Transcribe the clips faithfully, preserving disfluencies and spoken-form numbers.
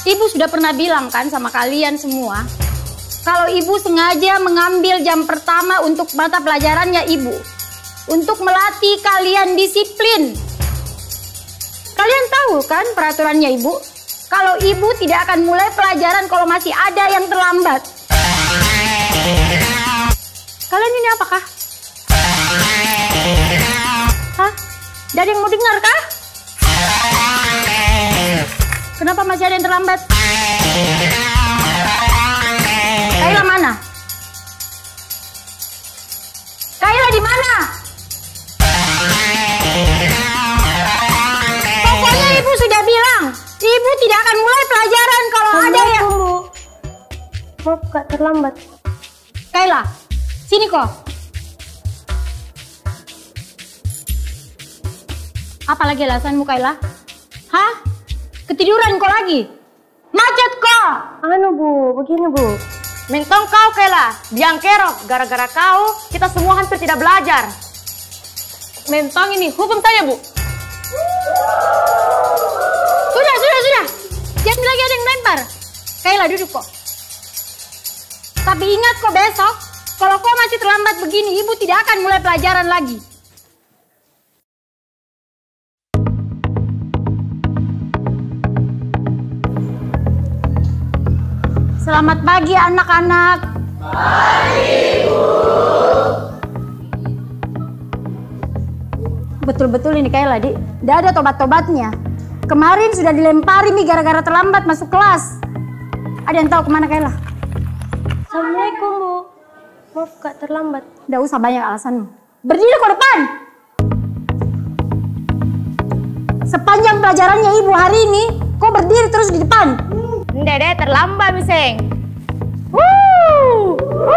Ibu sudah pernah bilang kan sama kalian semua, kalau ibu sengaja mengambil jam pertama untuk mata pelajarannya ibu, untuk melatih kalian disiplin. Kalian tahu kan peraturannya ibu? Kalau ibu tidak akan mulai pelajaran kalau masih ada yang terlambat. Kalian ini apakah? Hah? Dari yang mau dengar kah? Kenapa masih ada yang terlambat? Kayla mana? Kayla di mana? Pokoknya ibu sudah bilang, ibu tidak akan mulai pelajaran kalau ada yang... Maaf kak, terlambat. Kayla, sini kok. Apa lagi alasanmu Kayla? Hah? Ketiduran kau lagi? Macet kok! Anu bu, begini bu. Mentong kau Kayla, biang kerok. Gara-gara kau, kita semua hampir tidak belajar. Mentong ini, hukum saya bu. Sudah, sudah, sudah. Jangan lagi ada yang lempar. Kayla duduk kok. Tapi ingat kok besok, kalau kau masih terlambat begini, ibu tidak akan mulai pelajaran lagi. Selamat pagi anak-anak. Pagi, Bu. Betul-betul ini Kayla, Dik. Tidak ada tobat-tobatnya. Kemarin sudah dilempari nih gara-gara terlambat masuk kelas. Ada yang tahu kemana Kayla? Assalamualaikum bu. Maaf kak, terlambat. Tidak usah banyak alasanmu. Berdiri ke depan. Sepanjang pelajarannya ibu hari ini, kau berdiri terus di depan. Dede terlambat miseng. Woo!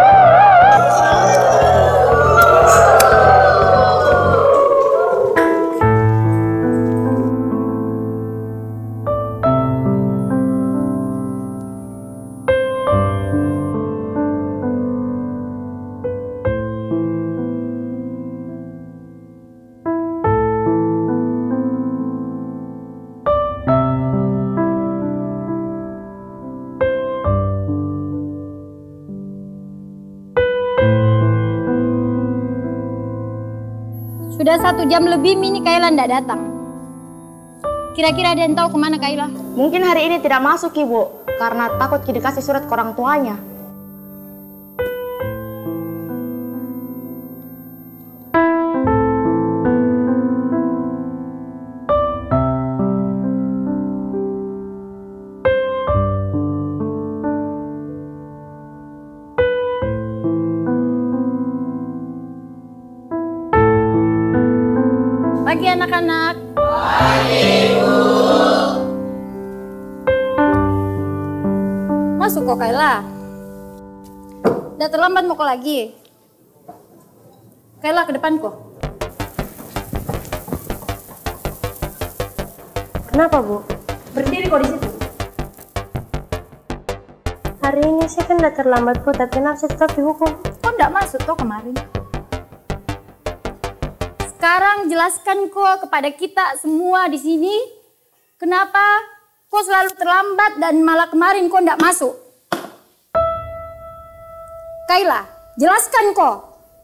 Sudah satu jam lebih Mini Kayla tidak datang. Kira-kira ada yang tahu kemana Kayla? Mungkin hari ini tidak masuk ibu, karena takut dikasih surat ke orang tuanya. Pagi anak-anak. Pagi, Bu. Masuk kok Kayla. Udah terlambat mau kok lagi. Kayla ke depan kok. Kenapa bu? Berdiri kok di situ. Hari ini saya kan udah terlambat bu, tapi kenapa saya tetap dihukum? Kok enggak masuk toh kemarin? Sekarang jelaskan kok kepada kita semua di sini, kenapa kok selalu terlambat dan malah kemarin kok enggak masuk? Kayla, jelaskan kok.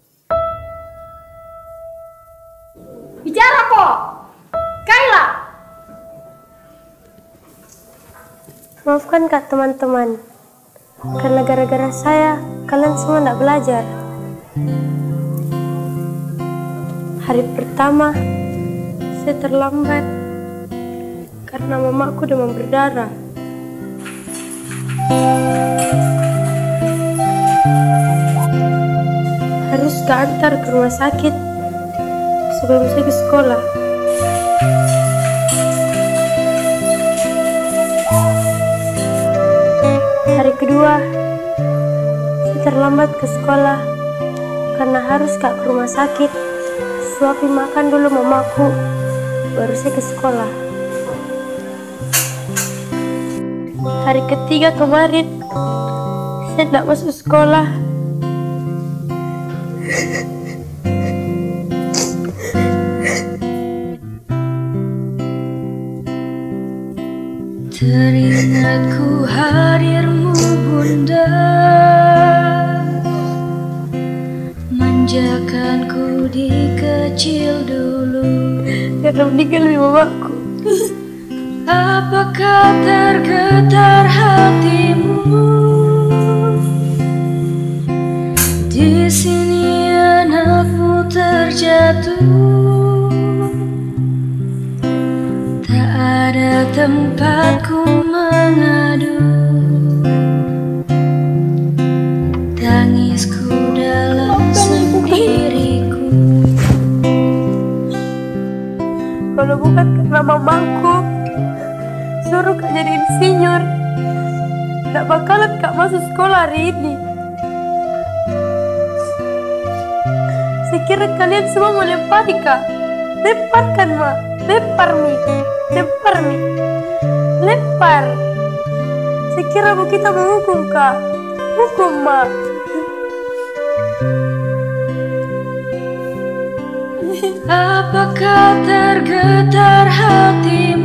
Bicara kok. Kayla. Maafkan kak teman-teman, karena gara-gara saya kalian semua tidak belajar. Hari pertama saya terlambat karena mamaku demam berdarah. Harus keantar ke rumah sakit sebelum saya ke sekolah. Hari kedua saya terlambat ke sekolah karena harus kak ke rumah sakit. Suapin makan dulu mamaku, baru saya ke sekolah. Hari ketiga kemarin, saya tidak masuk sekolah. Teringatku hadirmu bunda, manjakanku di kecil dulu. Karena meninggal mamaku. Apakah tergetar hatimu? Di sini anakmu terjatuh, tak ada tempatku mengadu. Tangisku dalam sendiriku. Kalau bukan karena mamaku suruh kak jadi insinyur, gak bakalan kak masuk sekolah hari ini. Sekira kalian semua mau lempari kak. Lemparkan ma, lempar mi, lempar mi, lempar. Sekira bu kita menghukum kak, hukum ma. Apakah tergetar hatimu?